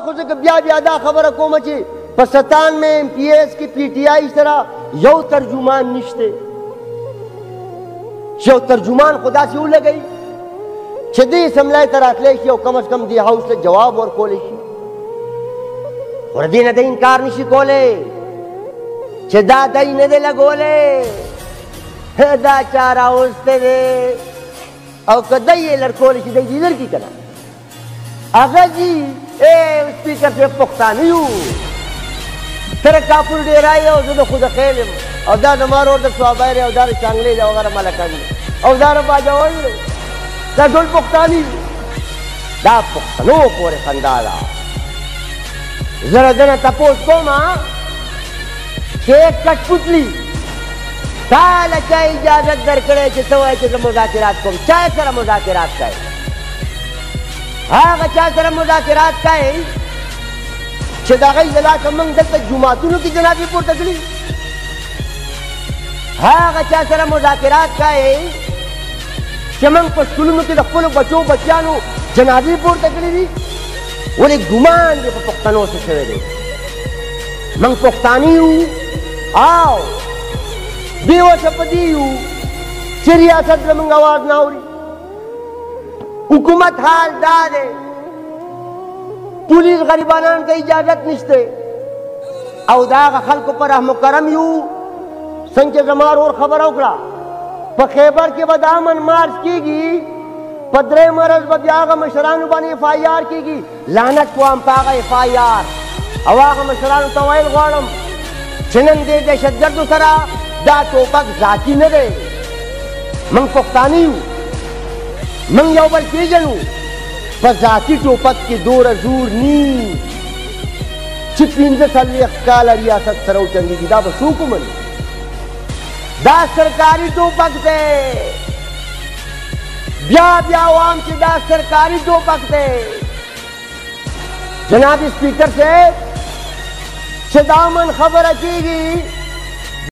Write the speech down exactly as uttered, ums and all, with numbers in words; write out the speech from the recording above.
ब्या ब्यादा खबर कोम चे पाकिस्तान में एम पी एस की पी टी आई तरह यो तर्जुमान निश्ते यो तर्जुमान खुदा से उल गई छदी समलाय तरह यो कम अज कम दी हाउस से जवाब और कोले और दिन दे इनकार निशी कोले छदा दई ने दे लगोले दा चारा उस्ते दे और कदई लड़कोले छदई इधर की कना अगर जी ए स्पीकर से पुख्ता नहीं हूँ तेरे कापुर दे रहा है और जो खुद खेल और दाद मारो और स्वाबाई रे और दाद चांगले जाओ अगर माला कर और दाद बाजा हो दा डोल पुख्ता नहीं दा पुख्तनो पूरे खंडाला जरा जरा तपोस को माँ केक कटपुतली साल चाहे इजाजत दर करे चितवाए चित मुज़ाकिरात को चाहे सर मुज़ाकिरात का है हाँ गचा सर मुज़ाकिरात का है चिदागई जला कमंग दल तक जुमातुनु की जनाबी पोर तकली हाँ गचा सर मुज़ाकिरात का है चमंग पश्तुलनु की दफ्फुल बच्चों बच्चानु जनाबी पोर तकली भी वो एक गुमान जो पुख्तनों से सवेरे मंग पुख्तानी हूँ आओ बेवा सपदी हूँ सियासत में मंग आवाज ना हो रही हुकूमत हाल दादे पुलिस गरीबानान का इजाजत निश्ते औदाग खल्क पर मुकरम यू संचे जमार और खबर उकड़ा पखेबर के बदामन मार्च कीगी पदरे मरज बदियागा मशरान बनी एफ आई आर कीगी लानत को हम पागा एफ आई आर अवागा मशरान तवाइल गौरम चिनन दे दहशतगर्द सरा दा टोपक जाती न दे मंग पुख्तानी हूँ मंग यौबल के जनू पर जाती टोपक के दो रजूर नी चिपिंद सल्ली अक्काल रियासत सरौ चंदी की दा बसूक मन दा सरकारी टोपक दे ब्या ब्या आवाम से दा सरकारी टोपक दे जनाब स्पीकर से सदामन खबर अचेगी